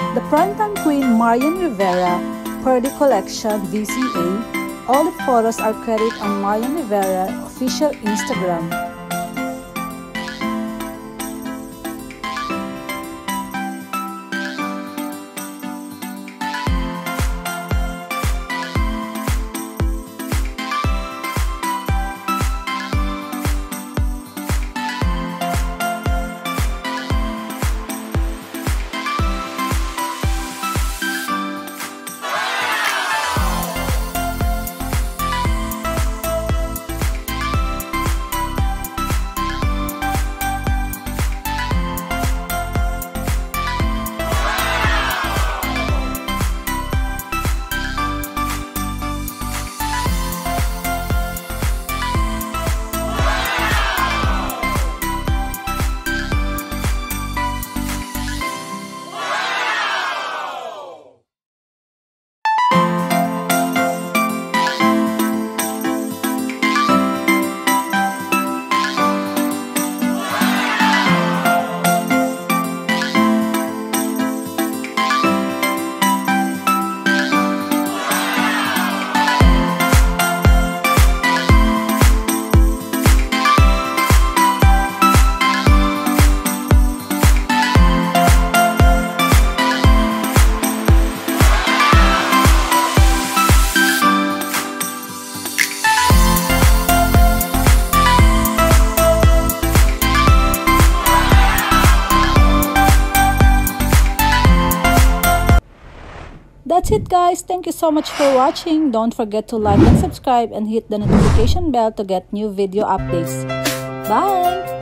The Primetime Queen Marianrivera Perlee Collection VCA. All the photos are credited on Marianrivera official Instagram. That's it guys, thank you so much for watching. Don't forget to like and subscribe and hit the notification bell to get new video updates. Bye!